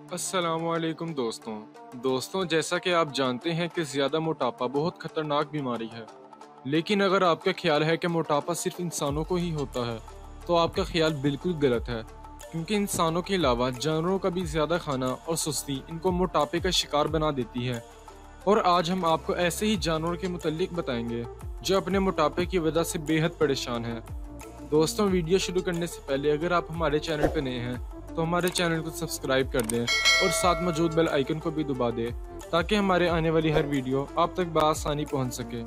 अस्सलामुअलैकुम दोस्तों जैसा कि आप जानते हैं कि ज़्यादा मोटापा बहुत ख़तरनाक बीमारी है। लेकिन अगर आपका ख्याल है कि मोटापा सिर्फ इंसानों को ही होता है तो आपका ख्याल बिल्कुल गलत है, क्योंकि इंसानों के अलावा जानवरों का भी ज़्यादा खाना और सुस्ती इनको मोटापे का शिकार बना देती है। और आज हम आपको ऐसे ही जानवरों के मुतल्लिक बताएंगे जो अपने मोटापे की वजह से बेहद परेशान हैं। दोस्तों, वीडियो शुरू करने से पहले अगर आप हमारे चैनल पर नए हैं तो हमारे चैनल को सब्सक्राइब कर दें और साथ मौजूद बेल आइकन को भी दबा दें ताकि हमारे आने वाली हर वीडियो आप तक बआसानी पहुंच सके।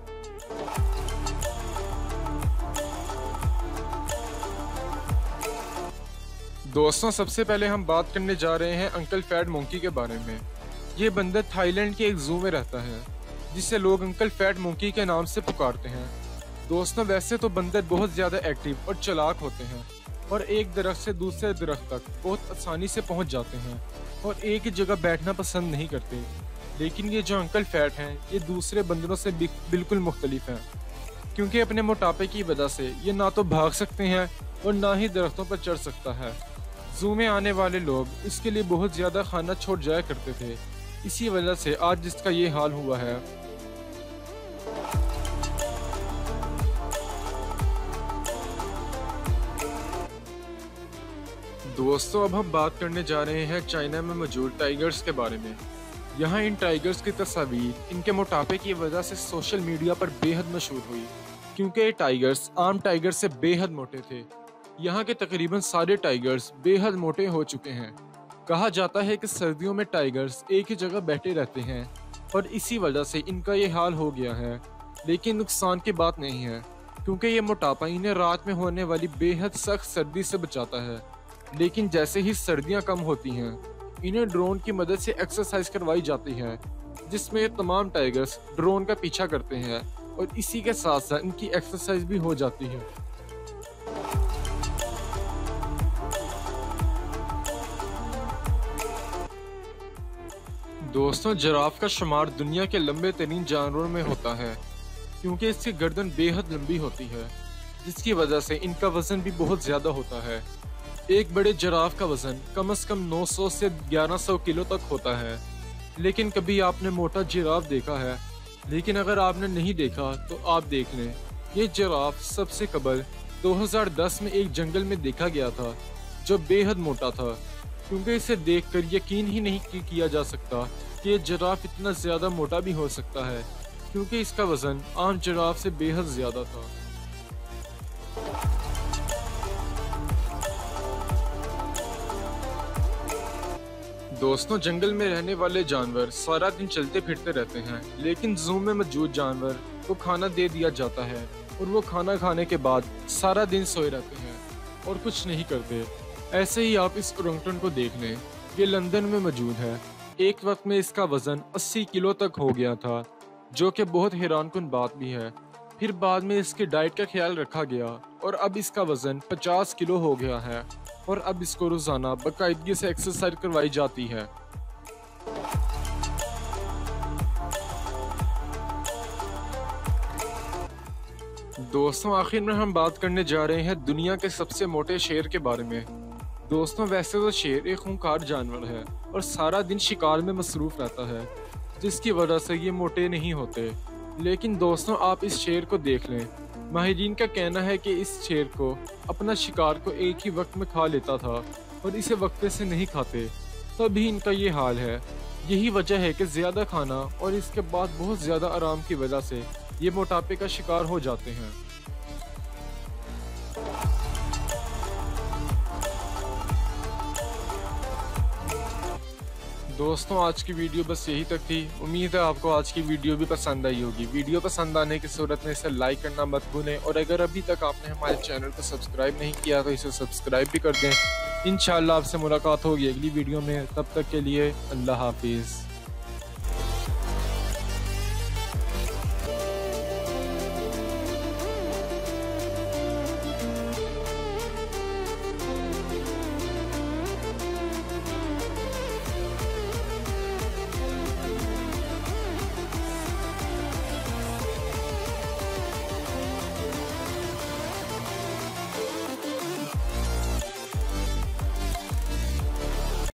दोस्तों, सबसे पहले हम बात करने जा रहे हैं अंकल फैट मंकी के बारे में। ये बंदर थाईलैंड के एक जू में रहता है जिसे लोग अंकल फैट मंकी के नाम से पुकारते हैं। दोस्तों, वैसे तो बंदर बहुत ज़्यादा एक्टिव और चालाक होते हैं और एक दरख्त से दूसरे दरख्त तक बहुत आसानी से पहुंच जाते हैं और एक ही जगह बैठना पसंद नहीं करते। लेकिन ये जो अंकल फैट हैं ये दूसरे बंदरों से बिल्कुल मुख्तलिफ हैं, क्योंकि अपने मोटापे की वजह से ये ना तो भाग सकते हैं और ना ही दरख्तों पर चढ़ सकता है। जू में आने वाले लोग इसके लिए बहुत ज़्यादा खाना छोड़ जाया करते थे, इसी वजह से आज इसका ये हाल हुआ है। दोस्तों, अब हम बात करने जा रहे हैं चाइना में मौजूद टाइगर्स के बारे में। यहाँ इन टाइगर्स की तस्वीर इनके मोटापे की वजह से सोशल मीडिया पर बेहद मशहूर हुई, क्योंकि ये टाइगर्स आम टाइगर से बेहद मोटे थे। यहाँ के तकरीबन सारे टाइगर्स बेहद मोटे हो चुके हैं। कहा जाता है कि सर्दियों में टाइगर्स एक ही जगह बैठे रहते हैं और इसी वजह से इनका ये हाल हो गया है। लेकिन नुकसान की बात नहीं है, क्योंकि ये मोटापा इन्हें रात में होने वाली बेहद सख्त सर्दी से बचाता है। लेकिन जैसे ही सर्दियां कम होती हैं इन्हें ड्रोन की मदद से एक्सरसाइज करवाई जाती है, जिसमें ये तमाम टाइगर्स ड्रोन का पीछा करते हैं और इसी के साथ साथ इनकी एक्सरसाइज भी हो जाती है। दोस्तों, जिराफ का शुमार दुनिया के लंबे तरीन जानवरों में होता है, क्योंकि इसकी गर्दन बेहद लंबी होती है, जिसकी वजह से इनका वजन भी बहुत ज्यादा होता है। एक बड़े जिराफ का वजन कम से कम 900 से 1100 किलो तक होता है। लेकिन कभी आपने मोटा जिराफ देखा है? लेकिन अगर आपने नहीं देखा तो आप देख लें, ये जिराफ सबसे कबल 2010 में एक जंगल में देखा गया था जो बेहद मोटा था, क्योंकि इसे देखकर यकीन ही नहीं किया जा सकता कि ये जिराफ इतना ज़्यादा मोटा भी हो सकता है, क्योंकि इसका वजन आम जिराफ से बेहद ज़्यादा था। दोस्तों, जंगल में रहने वाले जानवर सारा दिन चलते फिरते रहते हैं, लेकिन जू में मौजूद जानवर को खाना दे दिया जाता है और वो खाना खाने के बाद सारा दिन सोए रहते हैं और कुछ नहीं करते। ऐसे ही आप इस ओरंगटन को देख लें, ये लंदन में मौजूद है। एक वक्त में इसका वजन 80 किलो तक हो गया था, जो कि बहुत हैरानकुन बात भी है। फिर बाद में इसके डाइट का ख्याल रखा गया और अब इसका वजन 50 किलो हो गया है और अब इसको रोजाना बाकायदगी से एक्सरसाइज करवाई जाती है। दोस्तों, आखिर में हम बात करने जा रहे हैं दुनिया के सबसे मोटे शेर के बारे में। दोस्तों, वैसे तो शेर एक खूंखार जानवर है और सारा दिन शिकार में मसरूफ रहता है, जिसकी वजह से ये मोटे नहीं होते। लेकिन दोस्तों, आप इस शेर को देख लें। माहिरीन का कहना है कि इस शेर को अपना शिकार को एक ही वक्त में खा लेता था और इसे वक्फे से नहीं खाते, तभी इनका ये हाल है। यही वजह है कि ज़्यादा खाना और इसके बाद बहुत ज़्यादा आराम की वजह से ये मोटापे का शिकार हो जाते हैं। दोस्तों, आज की वीडियो बस यही तक थी। उम्मीद है आपको आज की वीडियो भी पसंद आई होगी। वीडियो पसंद आने की सूरत में इसे लाइक करना मत भूलें और अगर अभी तक आपने हमारे चैनल को सब्सक्राइब नहीं किया तो इसे सब्सक्राइब भी कर दें। इंशाअल्लाह आपसे मुलाकात होगी अगली वीडियो में। तब तक के लिए अल्लाह हाफिज़।